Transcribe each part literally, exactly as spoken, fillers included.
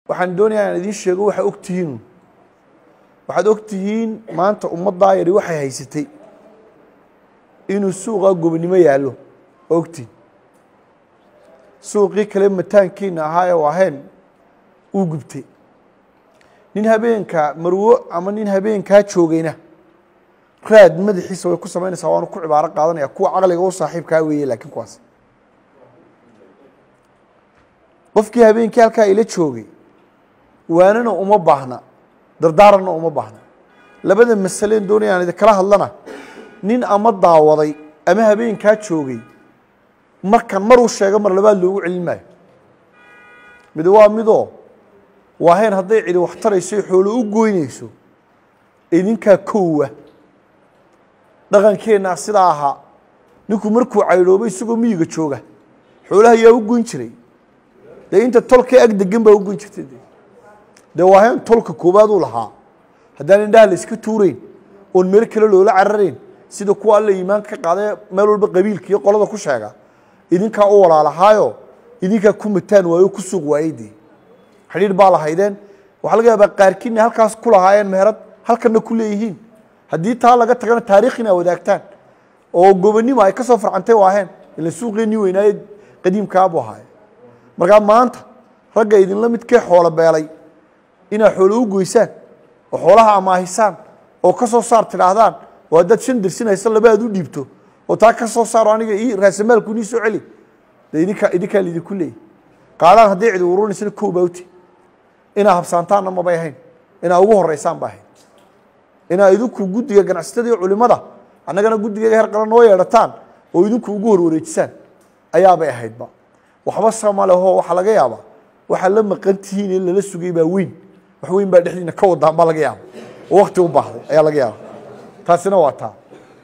waxaan doonayaa inaan idiin sheego waxa ogtihiin waxaad ogtihiin maanta ummaddaa yari waxay haysatay inuu suuqa gobonimo yaallo ogtiin suuqii kale mataankiina ahaa ee waaheen uu gubtay nin habeenka marwo ama nin habeenkaa joogayna raad madaxiisa way ku samaynaysaa waanu ku cibaaro qaadanaya kuwa caqliga u saaxiibkaa weeye laakiin kuwaas qofkii habeenkii halkaa ila joogay waanana uma baahna dardaaranna uma baahna labada masaleen doonayaan idinkala hadlana nin ama daawaday ama habeenkaa joogay markan maruu sheego mar labaad loogu celin maayo mid waa midoo waaheen hadday cidi wax tarayso xoolo u goynayso idinkaa koowa dhaqankeenna sidaa ahaa ninku markuu caydhoobay isagoo miyiga jooga xoolaha yaa u goyn jiray dee inta tolka ag degan baa u goyn jirtay dee waaheen tolka koowaad uu lahaa haddaan indhaha la iska tuurayn oon meel kale loola cararayn sida kuwa alla iimaanka ka qaadee meel walba qabiilka iyo qolada ku sheega idinkaa u walaalahaayo idinkaa ku mataan waayo ku suuq waayey xidhiidh baa lahaydeen waxaa laga yaabaa qaarkiinna halkaas ku lahaayeen meherad halkanna ku leeyihiin haddii taa laga tagana taariikhina wadaagtaan oo gobonimo ay ka soo farcantay waaheen ila suuqeennii weynaaye qadiimkaa buu ahaaye markaa maanta ragga idinla midkee xoolo beelay inaad xoolo u goysaan oo xoolaha amaahisaan oo ka soo saar tidhaahdaan oo haddaad shan dersin haysa laba aad u dhiibto oo taa ka soo saaro aniga ii raasamaalku inii soo celi dee idinkaa idinkaa laidinku leeyay qaadaan haddii cidi ururinaysana kow baa uti inaa habsaantaanna mabay ahayn inaa ugu horeysaan ba ahayd inaa idinku guddiga ganacsatada iyo culimada annagana guddigeega heer qalan noo yeedhataan oo idinku ugu horwareejisaan ayaabay ahaydba waxba sama leho waxaa laga yaabaa waxaa la maqan tihiin in lala sugay baa weyn wax weyn baa dhexdiina ka wadaan baa laga yaaba oo wakti u baahday ayaa laga yaaba taasina waa taa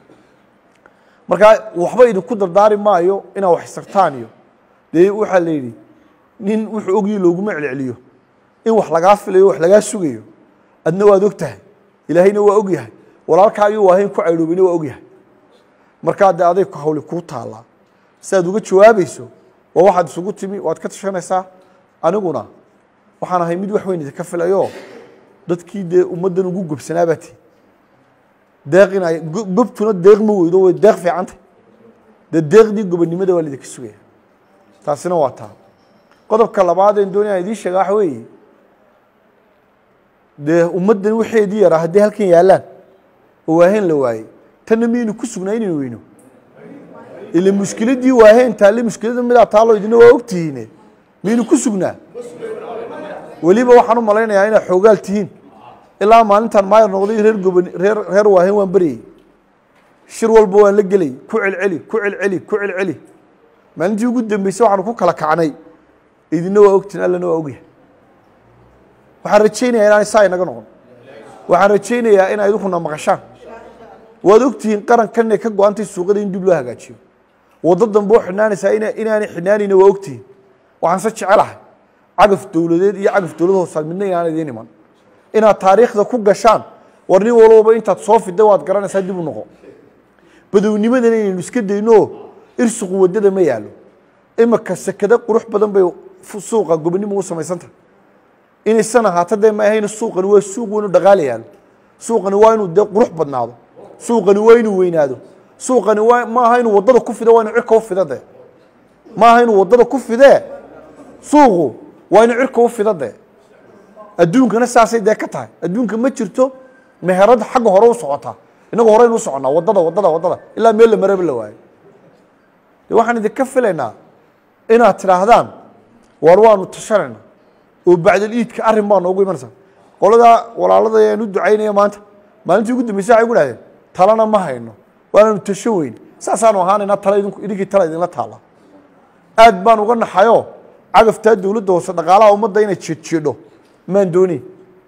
markaa waxba idinku dardaari maayo inaa wax isartaan iyo dee waxaa la yidhi nin wuxuu ogyihi looguma celceliyo in wax lagaa filayo wax lagaa sugayo adna waad og tahay ilaahayna waa og yahay walaalkaagii waahayn ku caydhoobina waa og yahay markaa dee aday hawli kuu taallaa si aad uga jawaabayso waa waxaad isugu timi waad ka tashanaysaa aniguna waxaan ahay mid wax weyn idinka filayo dadkii dee ummaddan ugu gobsanaabaati deeqina gobtuna deeq ma weydo way deeq fiicantay dee deeqdii gobonnimada waa laidinka sugaya taasina waa taa qodobka labaad een doonayaan idiin sheega waxa weeye dee ummaddan waxeedii yaraa hadday halkan yaallaan oo waaheen la waayey tanna miyaynu ku sugnaa inaynu weyno ila mushkiladdii waaheen taalle mushkilada midaa taalo idina waa ogtihiine miyaynu ku sugnaa weliba waxaan u malaynayaa inaad xoogaal tihiin ilaa maalintaan maayar noqday reer gobon reer reer waaheen waan baryey shir walba waan la gelay ku celceli ku celceli ku celceli maalintii ugu dambeysay waxaanu ku kala kacnay idina waa ogtiin allana waa ogyahay waxaan rajaynayaa inaan saa inaga noqon waxaan rajaynayaa in idinkuna maqashaan waad ogtihiin qarankan inay ka go-antay suuqada in dib loo hagaajiyo waddo dambe oo xidhnaanaysaa ina inaanay xidhnaanayna waa ogtihiin waxaan se jecelahay cagaf dowladeed iyo cagaf dowlad hoosaad midna inaan idiin iman inaad taariikhda ku gashaan war nin walbaba intaad soo fidda waad garanaysaa dib u noqo badownimadana inaynu iska dayno irsuqu waddada ma yaallo imaka sekada qurux badan bay suuqa gobonnimo u samaysantahay inaysan ahaato dee ma ahayna suuqani waa suuq weynu dhaqaala yaallo suuqani waa inuu dee qurux badnaado suuqani waa inuu weynaado suuqani waa ma aha inuu waddada ku fido waa inuu cirka u fido dee ma aha inuu waddada ku fidee suuqu waa inuu cirka u fido dee adduunkana saasay dee ka tahay adduunka ma jirto meherad xagga hore u socotaa innagu horeynu u soconnaa waddada waddada waddada ilaa meel la maraba la waayo dee waxaan idinka filaynaa inaad tidhaahdaan waar waanu tashanayna oo bacdal iidka arrin baa noogu imanaysaa qoladaa walaalada ayaan u ducaynaya maanta maalintii ugu dambeysay waxay ku dhahdeen talana ma hayno waananu tashan weyn saasaanu ahaanaynaa tala idinku idinkii tala idinla taalla aad baan uga naxayoo cagaftaa dowladda hoose dhaqaalaha ummadda inay jeedjeedho maan doonin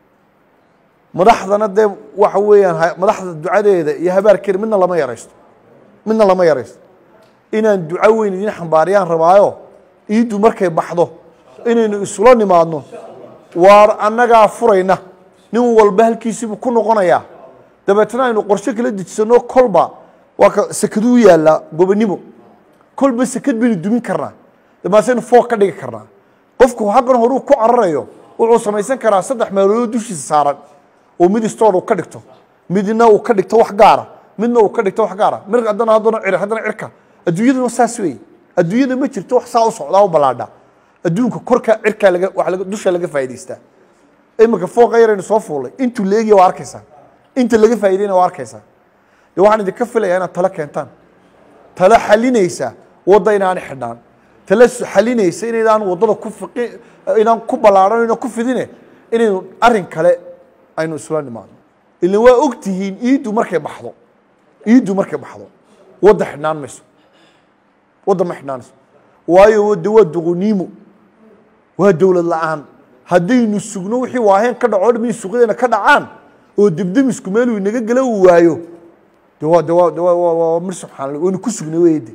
madaxdana dee waxa weeyaan madaxda ducadeeda iyo habaarkeeda midna lama yaraysto midna lama yaraysto inaan duco weyn idin xambaariyaan rabaayo iiddu markay baxdo inaynu isula nimaadno waar annagaa furayna nin walba halkiisiibuu ku noqonayaa dabeetna aynu qorshe kala dejisano kolba waa ka sekadu u yaallaa gobonnimo kolba sekad baynu dumin karnaa damaasaynu foog ka dhigi karnaa qofku xaqan horuu ku cararayo wuxuu samaysan karaa saddex meelood dushiisa saaran oo mid store uu ka dhigto midna uu ka dhigto wax gaar ah midna uu ka dhigto wax gaar ah mir haddana haddana cir haddana cirka adduunyadu waa saas weey adduunyada ma jirto wax saa u socdaa u balaadha adduunka korka cirka laga wax laga dusha laga faa'iideystaa imika fooqa yarayna soo fuulay intuu leegiyo waa arkaysaa inta laga faa'iideeyna waa arkaysaa de waxaan idinka filayaa inaad tala keentaan tala xalinaysa wadda inaan xidhnaan tala xalinaysa inaydaan waddada ku fiqi inaan ku ballaaran inaan ku fidine inaynu arrin kale aynu isla nimaadno ilaa waa ogtihiin iidu markay baxdo iidu markay baxdo wadda xidhnaan mayso wadda ma xidhnaanayso waayo wadda waa duquniimo waa dowlad la'aan haddaynu sugno wixii waaheen ka dhaco dhamii suuqadeena ka dhacaan oo dibdimisku meeluu inaga gala uu waayo de waa de waa de waa mir subxaan allah waynu ku sugnay weeyde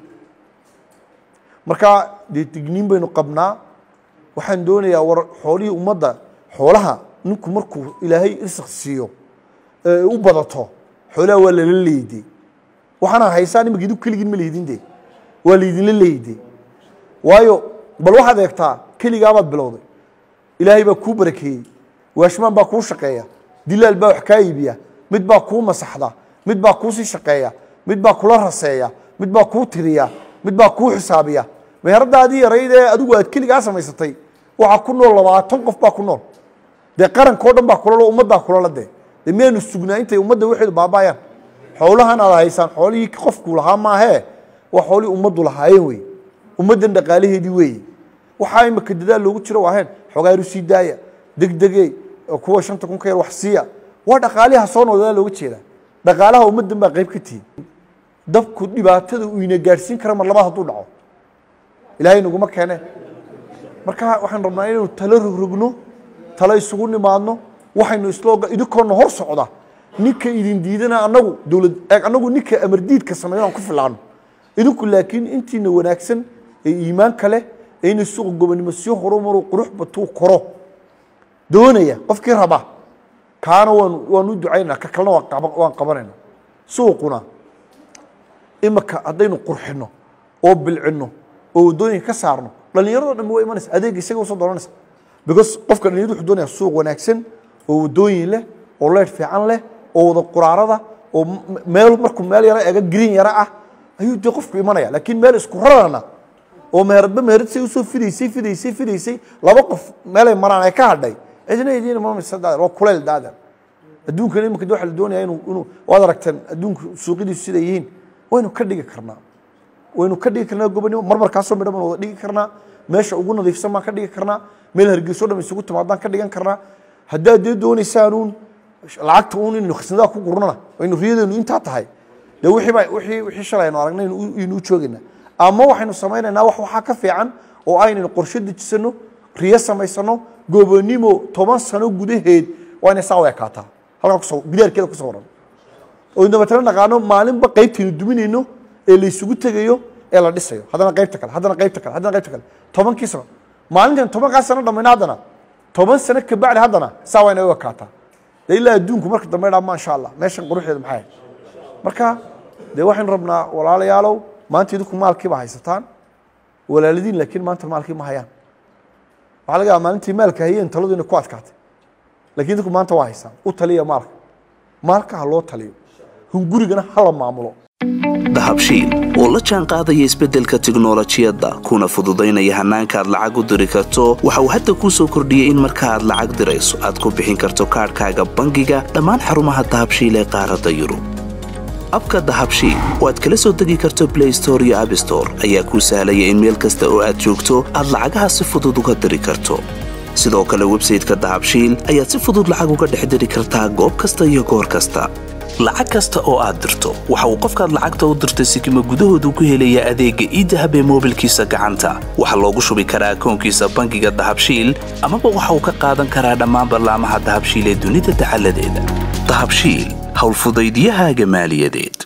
marka dee digniin baynu qabnaa waxaan doonayaa war xoolihii ummadda xoolaha ninku markuu ilaahay irsiq siiyo ee u badato xoolaha waa lala leeyday waxaana haysaan imika idinku keligin ma leydin de waa leydinla leeyday waayo bal waxaad eegtaa keligaabaad bilowday ilaahay baa kuu barakeeyey waashmaan baa kuu shaqeeya dilaal baa wax kaa iibiya mid baa kuu masaxda mid baa kuu sii shaqeeya mid baa kula raseeya mid baa kuu tiriya mid baa kuu xisaabiya meheradaadii yarayd ee adigu aad keligaa samaysatay waxaa ku nool labaatan qof baa ku nool dee qarankoo dhan baa kulalo ummaddaa kulala dee dee miyaynu sugnaa intay ummadda waxeedu baabaayaan xoolahan aad haysaan xoolihii qofkuu lahaa maahee waa xoolihii ummaddu lahaayeen wey ummaddan dhaqaalaheedii weeye waxaa imika dadaal loogu jiro waaheen xogaaru sii daaya degdegey kuwa shanta kun ka yar wax siiya waa dhaqaaliha soo noqdaa looga jeedaa dhaqaalaha ummaddan baa qayb ka tihiin dabku dhibaatada uu ina gaadhsiin kara mar labaad hadduu dhaco ilaahay naguma keene marka waxaan rabnaa inaynu talo rogrogno talo isugu nimaadno waxaynu islooga idinkoona hor socda ninka idin diidana annagu dowlad annagu ninka amar diidka sameeyaan ku filaano idinku laakiin intiina wanaagsan ee iimaanka leh ee in suuq gobonimo sii horumaro qurux batuu koro doonaya qofkii raba kaana waan waan u ducaynaa ka kalena waan qabanayna suuquna imaka haddaynu qurxino oo bilcino oo wadooyinka ka saarno dhalinyarada dhan way imanaysa adeeg isaga u soo dooranaysa because qofka dhalinyaradu wuxuu doonayaa suuq wanaagsan oo wadooyin leh oo leer fiican leh oo wada quraarada oo meel markuu meel yara eega green yara ah ayuu de qofku imanaya laakiin meel isku rarana oo meherba meherad say u soo fidaysay fidaysay fidaysay laba qof meelay maraan ay ka hadhay cidina idiin ma misadada waa kuleel daada adduunkan imika waxa la doonayaa inuu inuu waad aragtaan adduunka suuqidiisu sida yihiin waynu ka dhigi karnaa waynu ka dhigi karnaa gobonimo marmar kaasoo midhan wada dhigi karnaa meesha ugu nadiifsan baan ka dhigi karnaa meel hargeyso dhan isugu timaadaan ka dhigan karnaa haddaad dee doonaysaanuun lacagta uun inaynu khasnadaa ku gurnana waynu riyadeenu intaa tahay dee wixii baa wixii wixii shalay aynu aragnay inuu joogaynaa ama waxaynu samaynaynaa wax waxaa ka fiican oo aynaynu qorshe dejisano riyo samaysano gobonimo toban sano gudaheed waa inay saa u ekaataa halkaa kusoo gidaarkeeda kusoo waran oo dabeetana naqaano maalinba qaybtaynu duminayno ee la isugu tegayo ee la dhisayo haddana qaybta kale haddana qaybta kale haddana qaybta kale tobankii sano maalintan tobankaa sano dhammayna haddana toban sano ka bacdi haddana saa waa inay u ekaataa dee ilaa adduunku marka dambe dhaa maasha allah meeshan quruxdeeda maxay ahayd marka dee waxaynu rabnaa walaalayaalow maanta idinku maalkiiba haysataan walaaladiin laakiin maanta maalkii ma hayaan waxaa laga yaabaa maalintii maalka hayeen taladu inay ku adkaatay laakiin idinku maanta waa haysaan u taliya maalka maalka ha loo taliyo hungurigana ha la maamulo dahabshiil oo la jaan qaadaya isbeddelka tiknoolajiyadda kuna fududaynaya hannaanka aad lacag u diri karto waxa uu hadda kuu soo kordhiyey in marka aad lacag dirayso aad ku bixin karto kaadhkaaga bangiga dhammaan xarumaha dahabshiil ee qaaradda yurub abka dahabshiil oo aad kala soo degi karto blay store iyo abstore ayaa kuu sahlaya in meel kasta oo aad joogto aad lacagaha si fudud uga diri karto sidoo kale websayteka dahabshiil ayaad si fudud lacag uga dhex diri kartaa goob kasta iyo goor kasta lacag kasta oo aad dirto waxa uu qofkaad lacagta u dirtay sikima gudahoodu ku helayaa adeegga iidahab ee moobilkiisa gacanta waxaa loogu shubi karaa akoonkiisa bangiga dahabshiil amaba waxa uu ka qaadan karaa dhammaan ballaamaha dahabshiil ee dunida dacaladeeda dahabshiil howlfudaydiyahaaga maaliyadeed